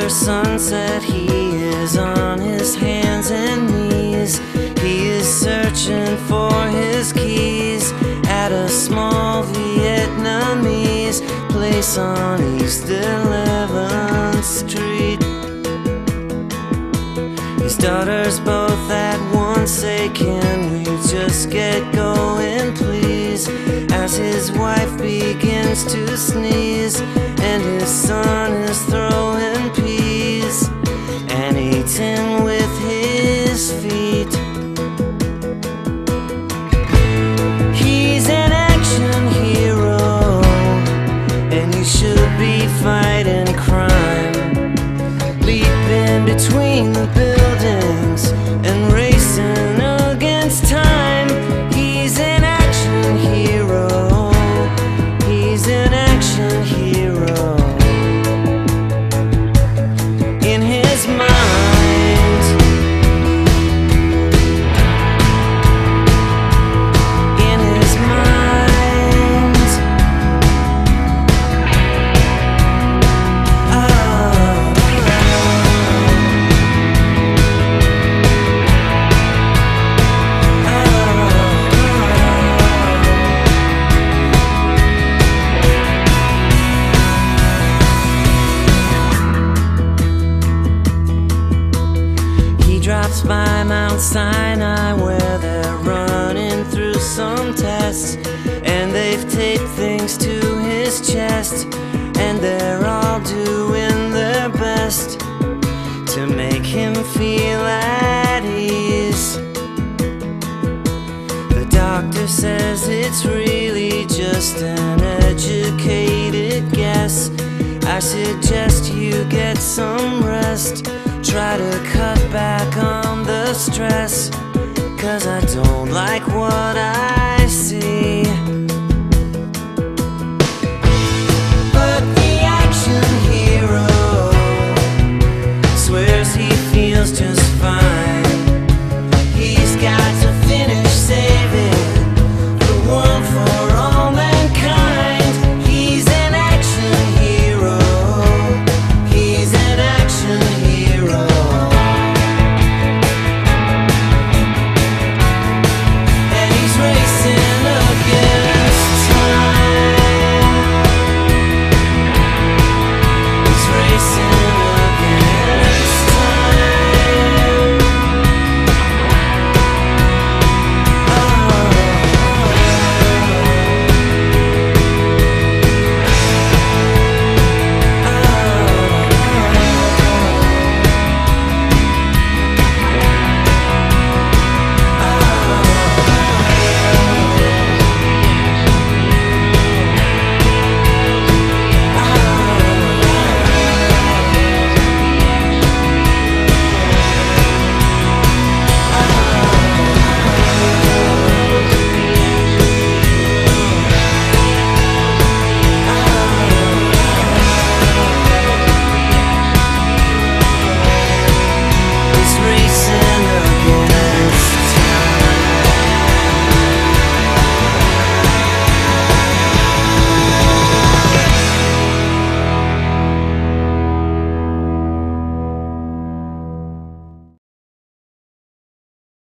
After sunset, he is on his hands and knees. He is searching for his keys at a small Vietnamese place on East 11th Street. His daughters both at once say, "Can we just get going, please?" As his wife begins to sneeze and his son is throwing peas and eating with his feet. He's an action hero and he should be fighting crime, leaping between the buildings and racing against time. He's an action hero. He's an action hero. In his mind, in his mind, drops by Mount Sinai where they're running through some tests, and they've taped things to his chest, and they're all doing their best to make him feel at ease. The doctor says it's really just an educated guess. I suggest you get some rest. Try to cut back on the stress, 'cause I don't like what I see. But the action hero swears he feels just fine.